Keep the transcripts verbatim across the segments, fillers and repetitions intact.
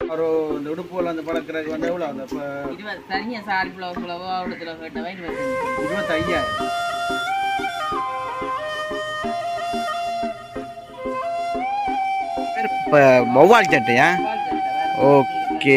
ஒரு இந்த உடுப்புல வந்து பழக்கிறதுக்கு வந்து எவ்வளோ அந்த இருபது தனியாக சாரி ப்ளவுஸ் ப்ளவோ அவ்வளோத்துல கேட்டவா இருபத்தஞ்சு இருபத்தையாயிரம். இப்போ வௌவால் சட்டையா? ஓகே.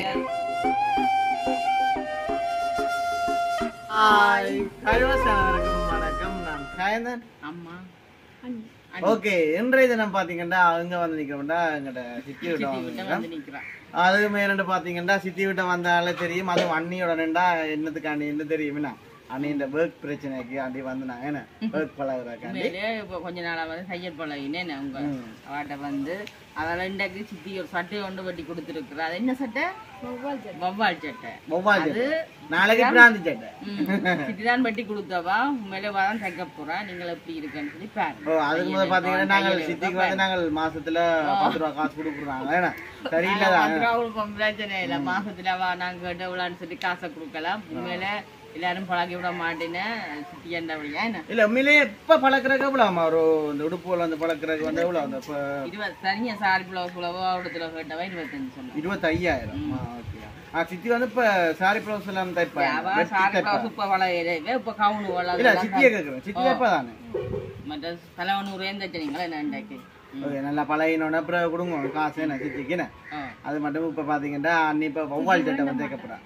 வணக்கம், நான் காயந்தன். அம்மா ஓகே, இன்றைய தினம் பாத்தீங்கன்னா அங்க வந்து நிக்கிறோம்டா எங்கட சித்தி விட்ட வந்து நிற்கிறான். அதுக்கு மேல பாத்தீங்கன்னா சித்தி விட்ட வந்தாலே தெரியும். அதுவும் அண்ணியோட நின்றா என்னத்துக்காண்டி என்ன தெரியுமினா அண்ணி இந்த ஒர்க் பிரச்சனைக்கு அண்டி வந்து நான் என்ன ஒர்க் பழகுறாக்காண்டி இப்போ கொஞ்ச நாளாக வந்து தையல் பழகினேன் உங்க அவட்ட வந்து அதெல்லாம் இன்றைக்கு சித்தி ஒரு சட்டை ஒன்று வெட்டி கொடுத்துருக்குறா. அது என்ன சட்டை? வௌவால் சட்டை. வௌவால் சட்டை நாளைக்கு பிராந்தி சட்டை சித்தி தான் வெட்டி கொடுத்தவா. உண்மையிலே தான் தைக்க போறா. நீங்கள் எப்படி இருக்குன்னு சொல்லி பாருங்க. ஓ அதுக்கு முதல் பாத்தீங்கன்னா நாங்கள் சித்திக்கு வந்து நாங்கள் மாசத்துல பத்து ரூபா காசு கொடுக்குறாங்க. ஏன்னா சரியில்லைதான் பிரச்சனை இல்லை. மாசத்துல வா நாங்க கேட்ட விழான்னு சொல்லி காசை கொடுக்கலாம். உண்மையில எல்லாரும் பழகி விட மாட்டேன்னு சித்தி என்ன வழியா என்ன இல்ல உண்மையிலே எப்ப பழக்கிறதுக்கு எவ்வளவு ஒரு இந்த உடுப்புல வந்து பழக்கிறதுக்கு வந்து எவ்வளவு அந்த இருபது தனியாக சாரி ப்ளவுஸ் ப்ளவோ அவ்வளோத்துல கேட்டவா இருபத்தஞ்சு சொன்னேன். இருபத்தையாயிரம். சித்தி வந்து இப்ப சாரி ப்ளவுஸ் எல்லாம் தைப்பாங்க. சாரி ப்ளவுஸ் இப்போ வளர இப்போ கவுனு வளர இல்ல சித்தியே கேட்குறேன். சித்தி தைப்பதானே மற்ற தலைவனூறு ஏன் தைச்சினீங்களா என்னண்டாக்கி ஓகே நல்லா பழையனோட அப்புறம் கொடுங்க காசு என்ன சித்திக்குன்னு. அது மட்டும் இப்ப பாத்தீங்கன்னா அன்னி இப்ப வௌவால் சட்டை வந்து தைக்கப்படா.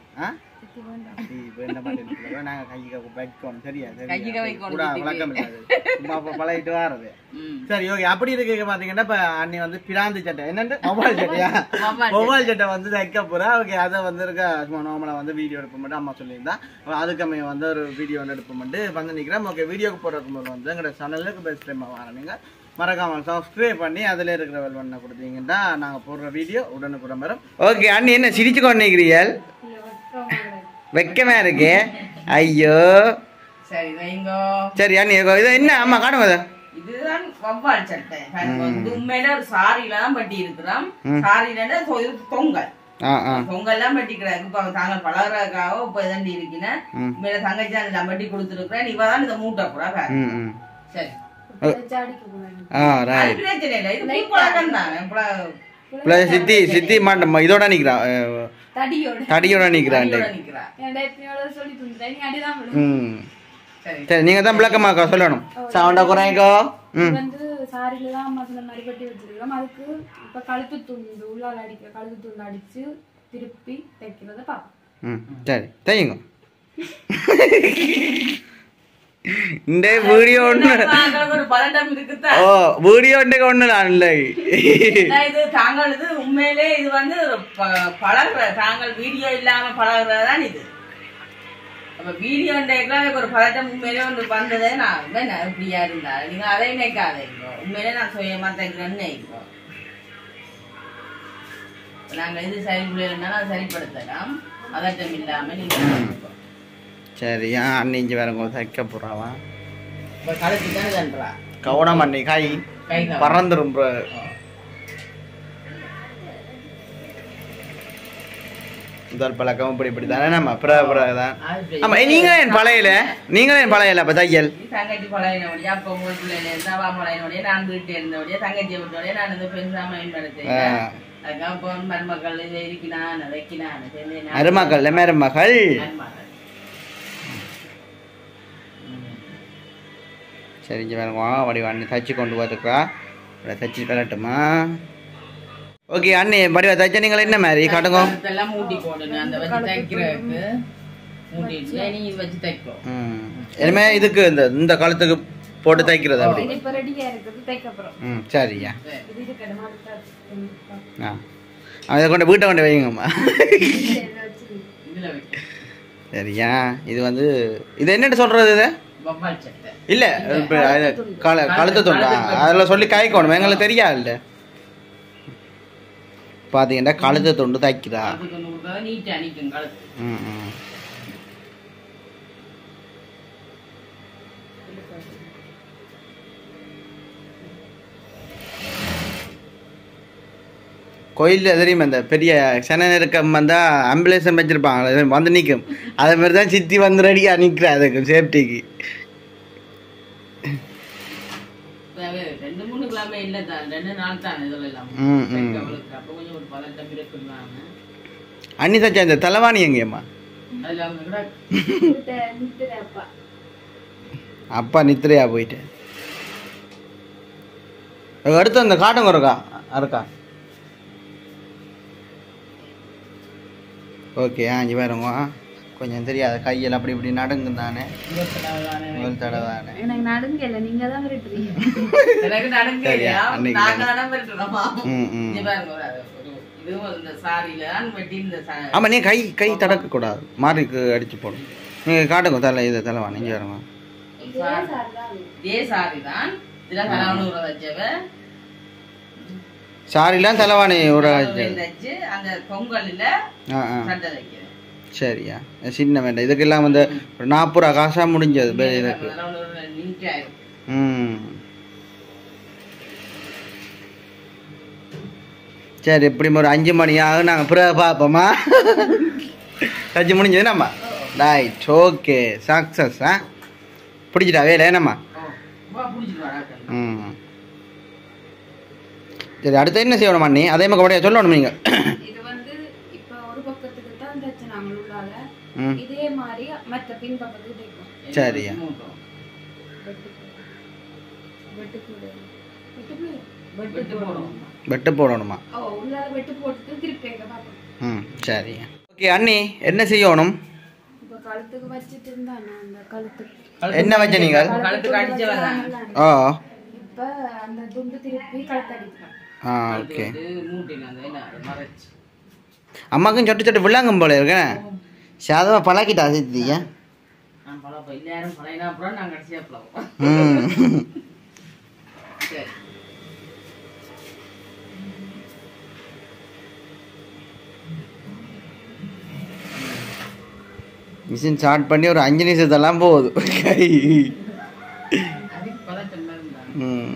இப்ப என்ன பண்ணிட்டு நாங்க கைக்கு வைக்கணும். சரியா வழக்கம் இல்லாது சும்மா பழகிட்டு வாரது. சரி ஓகே, அப்படி இருக்க பாத்தீங்கன்னா இப்ப அன்னி வந்து பிராந்தி சட்டை என்னன்னு வௌவால் சட்டையா வௌவால் சட்டை வந்து தைக்க போறா. ஓகே, அதை வந்து இருக்க சும்மா நார்மலா வந்து வீடியோ எடுப்ப மட்டும் அம்மா சொல்லியிருந்தா அதுக்கமே வந்து ஒரு வீடியோ வந்து எடுப்ப மட்டும் வந்து நிக்கிறேன். ஓகே, வீடியோக்கு போடுறதுக்கு முதல்ல வந்து எங்களோட சேனலுக்கு பெஸ்ட் டைம் வரணுங்க. மறக்காம சப்ஸ்கிரைப் பண்ணி அதுல இருக்கிற வெல் பண்ண கொடுத்தீங்கன்னா நாங்க போடுற வீடியோ உடனுக்குடன் வரும். ஓகே அண்ணி என்ன சிரிச்சு கொண்டீங்கிறீர்கள்? வெக்கமா இருக்கு. ஐயோ சரி வைங்கோ. சரி அண்ணி இது என்ன அம்மா காணுங்க. இதுதான் வௌவால் சட்டை. உண்மையில ஒரு சாரியில தான் பட்டி இருக்கிறோம். சாரியில பொங்கல் பொங்கல் எல்லாம் பட்டிக்கிறாங்க. இப்ப தாங்கள் பழகிறதுக்காக இப்ப இதண்டி இருக்கீங்கன்னா உண்மையில தங்கச்சி எல்லாம் பட்டி கொடுத்துருக்குறேன். இவதான் இதை மூட்டை கூட சரி சித்தி சித்தி மாட்டோம் இதோட நிக்கிறா தடியோட நிக்கிறான். சரி நீங்க தான் விளக்கமாக்கா சொல்லணும். சவுண்டா குறைங்கோ. சாரில தான் அம்மா சொன்ன மாதிரி கட்டி வச்சிருக்கோம். அதுக்கு இப்ப கழுத்து துண்டு உள்ளால அடிக்க கழுத்து துண்டு அடிச்சு திருப்பி தைக்கிறத பாப்போம். சரி தையுங்க. இந்த வீடியோ ஒண்ணு ஒரு பதட்டம் இருக்குதா? ஓ வீடியோ ஒண்ணுக்கு ஒண்ணு நான் இல்லை. இது தாங்கள் இது உண்மையிலே இது வந்து பழகுற தாங்கள் வீடியோ இல்லாம பழகுறதுதான் இது. அப்ப வீடியோ ஒரு பதட்டம் உண்மையிலே ஒன்று வந்ததே நான் இப்படியா இருந்தா நீங்க அதை நினைக்காதீங்க. உண்மையிலே நான் சுயமா தைக்கிறேன்னு நினைக்கிறோம். நாங்க இது சரி பிள்ளைன்னா அதை சரிப்படுத்தலாம். பதட்டம் இல்லாம நீங்க சரி அன்னிஞ்சு வேற தைக்க போறாவா கழுத்துக்கான கவனம் அண்ணி கை பறந்துரும். முதல் பழக்கம் இப்படி இப்படி தானே நம்ம பிறகுதான். ஆமா நீங்க என் பழையல நீங்களும் என் பழையல அப்ப தையல் தங்கச்சி பழையனோடைய அப்ப உங்களுக்கு பழையனோடைய நான் வீட்டு இருந்தோடைய தங்கச்சி விட்டோடைய நான் இந்த பெருசா மேம்படுத்தேன். அதுக்கப்புறம் மருமக்கள் இதை இருக்கிறான் வைக்கிறான் மருமகள் மருமகள் சரிங்க வேணுமா வடி அண்ணி தைச்சி கொண்டு போயிருக்கா தைச்சி கலட்டுமா. ஓகே அண்ணி வடிவா தைச்சா நீங்கள் என்ன மாதிரி காட்டுங்க. இதெல்லாம் மூடி போடணும் அந்த வச்சு தைக்கிறதுக்கு மூடிட்டு நீ வச்சு தைக்கும். இனிமே இதுக்கு இந்த இந்த காலத்துக்கு போட்டு தைக்கிறது அப்படி. இப்ப ரெடியா இருக்குது தைக்க போறோம். ம் சரியா. இது இது கடமா ஆ அதை கொண்டு வீட்டை கொண்டு வைங்கம்மா. இதுல வைக்க சரியா. இது வந்து இது என்னட்டு சொல்றது இது வௌவால் சட்டை இல்ல கழுத்து துண்டா அதில் சொல்லி காய்க்கணும் எங்களுக்கு தெரியாது இல்லை. பார்த்தீங்கன்னா கழுத்து துண்டு தைக்கிறா. ம் ம் கோயிலில் தெரியுமா இந்த பெரிய சென்னை நெருக்கம் வந்தால் ஆம்புலன்ஸ் வச்சுருப்பாங்க வந்து நிற்கும். அதே மாதிரி தான் சித்தி வந்து ரெடியாக நிற்கிறா அதுக்கு சேஃப்டிக்கு. திங்கக்கிழமை இல்லை தான் ரெண்டு நாள் தான் இதெல்லாம் ம் ம் அப்போ கொஞ்சம் ஒரு பதட்டம் இருக்குன்னாங்க. அண்ணி சச்சா இந்த தலைவாணி எங்கேம்மா? அதில் அவங்க கூட நித்துறப்பா அப்பா நித்திரையா போயிட்டு அடுத்து அந்த காட்டுங்க இருக்கா இருக்கா ஓகே ஆ இங்கே பாருங்க கொஞ்சம் தெரியாத கையில் அப்படி இப்படி நடுங்கு தானே முதல் தடவை தானே எனக்கு நடுங்கல நீங்க தான் விட்டுறீங்க எனக்கு நடுங்க நாங்க நடம் விட்டுறோமா ம் ம் இது பாருங்க இதுவும் இந்த சாரியில வெட்டி இந்த ஆமாம் நீ கை கை தடக்கக்கூடாது மாறிக்கு அடிச்சு போடும் நீங்கள் காட்டுங்க தலை இது தலைவா நீங்கள் வருங்க இதே சாரி தான் இதெல்லாம் தலைவணி ஊற வச்சவ சாரிலாம் தலைவாணி ஊற வச்சு அந்த பொங்கலில் ஆ ஆ சட்டை வைக்கிறேன். சரியா சின்ன வேண்டாம் இதுக்கெல்லாம் வந்து ஒரு நாற்பது ரூபா காசாக முடிஞ்சது இதுக்கு ம் சரி இப்படி ஒரு அஞ்சு மணி ஆகும் நாங்கள் பிறகு பார்ப்போமா அஞ்சு முடிஞ்சது நம்ம ரைட் ஓகே சக்ஸஸ் ஆ பிடிச்சிட்டா வேலை என்னம்மா ம் சரி அடுத்து என்ன செய்யணும் அண்ணி அதே மாதிரி கபடியா சொல்லணும் நீங்கள் இது வந்து இப்போ ஒரு பக்கத்துக்கு தான் தச்சுனாங்க உள்ளால ம் இதே மாதிரி மற்ற பின் பக்கத்துக்கு தைக்கும் சரியா வெட்டு போடணும் வெட்டு போடணுமா ஓ உள்ளால வெட்டு போட்டுட்டு திருப்பி எங்க பார்ப்போம் ம் சரியா ஓகே அண்ணி என்ன செய்யணும் இப்போ கழுத்துக்கு வச்சுட்டு இருந்தானே அந்த கழுத்துக்கு என்ன வச்ச நீங்கள் கழுத்துக்கு அடிச்ச வரேன். ஓ இப்போ அந்த துண்டு திருப்பி கழுத்து அடிக்கலாம் ஆ ஓகே மூட்டில அந்த என்ன மறைச்சு அம்மாக்கும் சொட்டு சொட்டு விளாங்கும் போல இருக்கேன் சாதமாக பழக்கிட்டா சித்தியா நான் பழப்ப எல்லாரும் பழையனா அப்புறம் நாங்கள் கடைசியாக பழப்போம். ம் சரி மிஷின் ஸ்டார்ட் பண்ணி ஒரு அஞ்சு நிமிஷத்தெல்லாம் போகுது கை அதுக்கு பதட்டம் இருந்தாங்க. ம்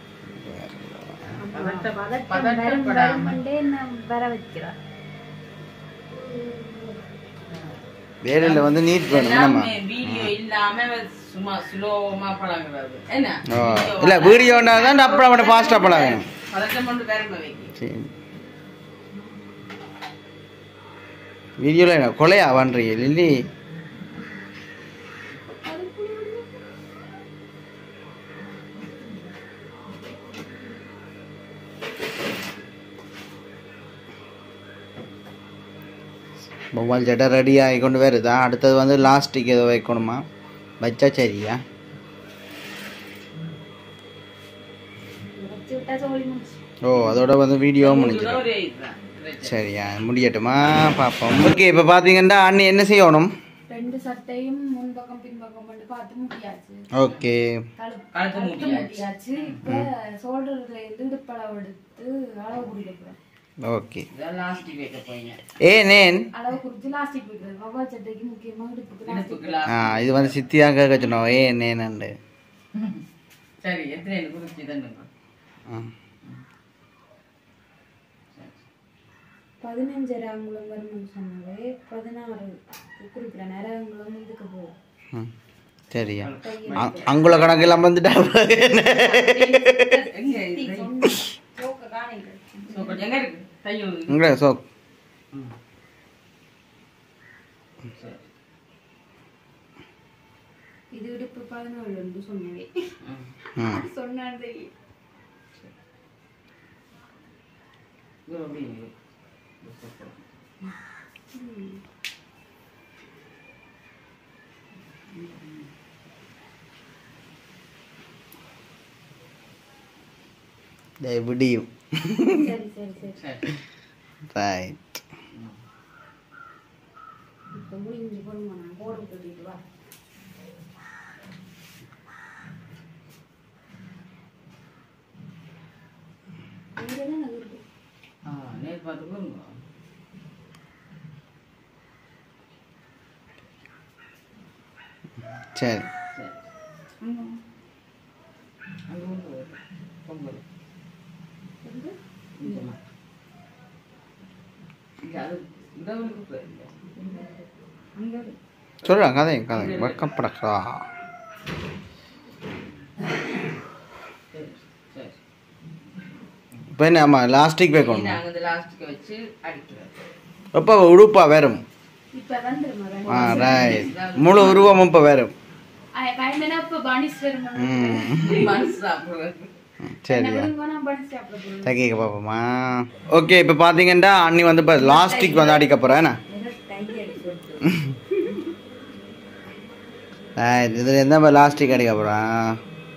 வர வைக்கிறா வேலையில் வந்து நீட் வேணும் நம்ம வீடியோ இல்லாம சும்மா ஸ்லோவா பழகுறது என்ன ஓ இல்லை வீடியோன்னா தான் அப்புறம் அவனை ஃபாஸ்ட்டாக பழகணும் பதட்டம் கொண்டு வேறமை வைக்க சரி வீடியோவில் என்ன கொலையா பண்ணுறீங்க லில்லி மொபைல் சட்டை ரெடி ஆகி கொண்டு வருதா அடுத்தது வந்து லாஸ்டிக் ஏதோ வைக்கணுமா வச்சா சரியா ஓ அதோட வந்து வீடியோ முடிஞ்சிடும் ஒரே இதுதான் சரியா முடியட்டுமா பார்ப்போம் ஓகே இப்போ பார்த்தீங்கன்னா அண்ணி என்ன செய்யணும் ரெண்டு சட்டையும் முன்பக்கம் பின்பக்கம் பண்ணி பார்த்து முடியாச்சு ஓகே கழுத்து முடியாச்சு இப்போ ஷோல்டர்ல இருந்து இடுப்பளவு எடுத்து அளவு குறிக்க போறேன் ஓகே இதான் லாஸ்டிக் வைக்க போறீங்க ஏ நேன் அளவு குறிச்சு லாஸ்டிக் வைக்கிறது வவ்வால் சட்டைக்கு முக்கியமா இடுப்புக்கு லாஸ்டிக் இடுப்புக்கு ஆ இது வந்து சித்தியாக கேட்க சொன்னோம் ஏ நேனண்டு சரி எத்தனை குறிச்சி தண்ணுங்க ஆ பதினஞ்சரை அங்குலம் வரும்னு சொன்னாலே பதினாறு குறிப்பிட்ட நேரம் அங்குலம் இதுக்கு போகும் ம் சரியா அங்குல கணக்கெல்லாம் வந்துட்டா எங்க இருக்கு தையல் இங்கே சோ இது இடுப்பு பதினாலு சொன்னவே ம் சொன்னது விடியும் சரி சரி சரி ரைட் இப்போ முடிஞ்சு போடுமா நான் போட போட்டுட்டு வா இங்கதான் நான் இருக்கு ஆ நேர் பார்த்து போங்க சரி சரி அங்க வந்து பொங்கல் சொல்கிறேன் கதையும் கதை வெக்கப்படக்கா இப்போ என்ன ஆமாம் லாஸ்டிக் வைக்கணும் நாங்கள் இந்த லாஸ்ட்டுக்கு வச்சு அடிக்கிறோம். இப்போ உடுப்பா வரும். இப்ப வந்துரும் ஆ ரைட். முழு உருவம் இப்போ வரும். ஐ கைண்டனா இப்ப பானிஸ் வரும். ம் மனசு சாப்பிடுறது. சரி நான் பானிஸ் சாப்பிடுறேன். தக்கிக்க பாப்போமா. ஓகே இப்போ பார்த்தீங்கன்னா அண்ணி வந்து இப்போ லாஸ்டிக் வந்து அடிக்க போகிறேன். என்ன இதில் எந்த மாதிரி லாஸ்டிக் அடிக்க போகிறேன்?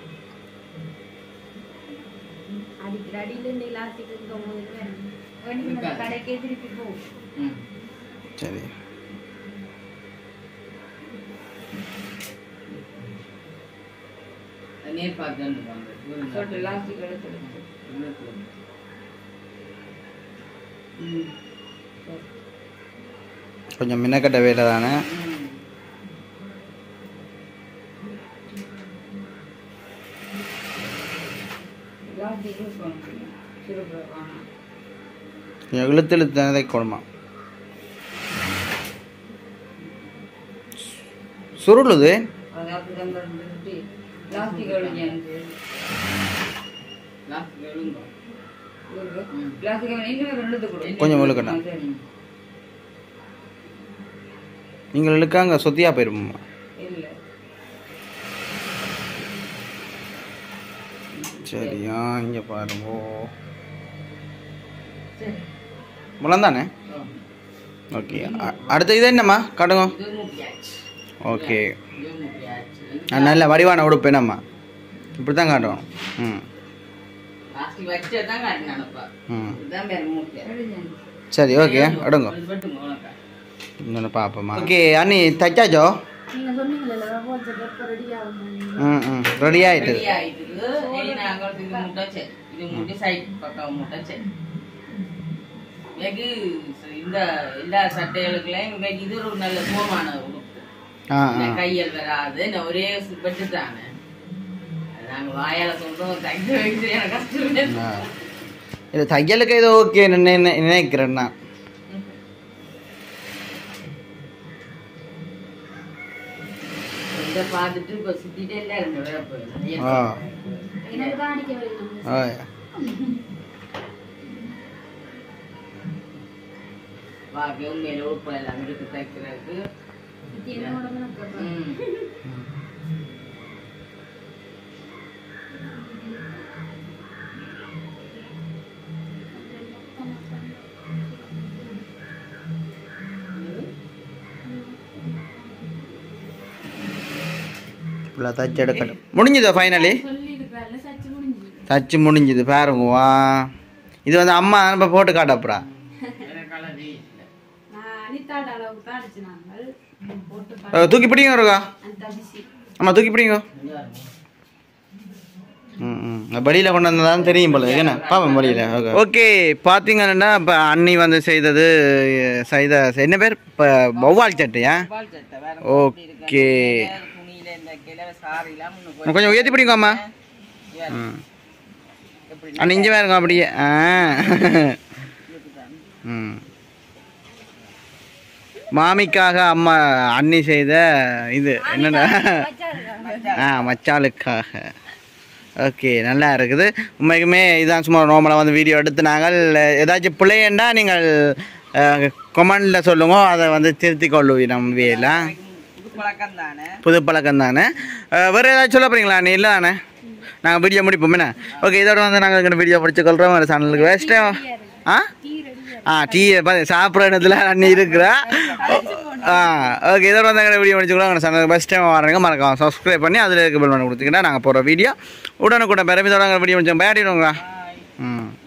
சரி நேர் பார்த்து லாஸ்ட்டுக்கு எடுத்து கொஞ்சம் மின்னக்கட்ட வேலை தானே. கொஞ்சம் இழுத்து இழுத்து தானே கொடுமா சுருளுது. கொஞ்சம் இழுக்கணும். நீங்கள் இழுக்காங்க சொத்தியா போயிருமா? சரியா இங்க பாருங்க முலாம் தானே. ஓகே அடுத்த இது என்னம்மா காட்டுங்க. ஓகே நல்ல வடிவான உடுப்பு என்னம்மா இப்படி தான் காட்டுவோம். ம் ம் சரி ஓகே அடுங்க இன்னொன்று பார்ப்போம்மா. ஓகே அண்ணி தைச்சாச்சோ? ம் ம் ரெடி ஆகிட்டு. இந்த எல்லா சட்டைகளுக்குலாம் இது ஒரு நல்ல சுகமான உடுப்பு. கையல் வராது ஒரே பெட்டு தானே. நாங்கள் வாயால சொல்றோம் தைக்க வைக்கிறது எனக்கு கஷ்டம். இது தையலுக்கு இது ஓகே நினைக்கிறேன்னா. இதை பார்த்துட்டு இப்போ சுத்திட்டே இல்லை வாக்கு மேல உறுப்பு எல்லாம் இருக்கு தைக்கிறதுக்கு. தச்சு எடுக்கணும் முடிஞ்சுதா ஃபைனலி? தச்சு முடிஞ்சுது பாருங்க. வா இது வந்து அம்மா இப்போ போட்டு காட்டப்புறா. தூக்கி பிடிங்க இருக்கா? ஆமாம் தூக்கி பிடிங்க. ம் ம் வழியில் கொண்டு வந்ததான் தெரியும் போல என்ன பாப்போம் வழியில். ஓகே ஓகே பார்த்தீங்கன்னா இப்போ அண்ணி வந்து செய்தது செய்த என்ன பேர் இப்போ வௌவால் சட்டையா? ஓகே கொஞ்சம் உயர்த்தி பிடிங்க அம்மா. ம் அண்ணா இங்கே வேறுங்க அப்படியே. ஆ ம் மாமிக்காக அம்மா அண்ணி செய்த இது என்னென்ன ஆ மச்சாளுக்காக. ஓகே நல்லா இருக்குது உண்மைக்குமே. இதான் சும்மா நார்மலாக வந்து வீடியோ எடுத்து நாங்கள் ஏதாச்சும் பிள்ளையண்டா நீங்கள் கமெண்டில் சொல்லுங்க, அதை வந்து திருத்தி கொள்ளுவோம் நம்ம வேலாம். புது பழக்கம் தானே. வேறு ஏதாச்சும் சொல்ல போகிறீங்களா? நீ இல்லை தானே நாங்கள் வீடியோ முடிப்போம் என்ன. ஓகே இதோட வந்து நாங்கள் இங்கே வீடியோ படிச்சு கொள்கிறோம். ஒரு சேனலுக்கு வேஸ்ட்டே ஆ ஆ டீ பார்த்து சாப்பிட்ற இடத்துல அண்ணி இருக்கிறா. ஆ ஓகே இதோட வந்து எங்களை வீடியோ முடிச்சுக்கலாம். எங்கள் சேனலுக்கு ஃபஸ்ட் டைம் வரணுங்க மறக்காம சப்ஸ்கிரைப் பண்ணி அதில் இருக்க பெல் பண்ணி கொடுத்தீங்கன்னா நாங்கள் போகிற வீடியோ உடனுக்குடன் பிறகு இதோட வீடியோ முடிச்சோம் பேடிடுவோங்களா. ம்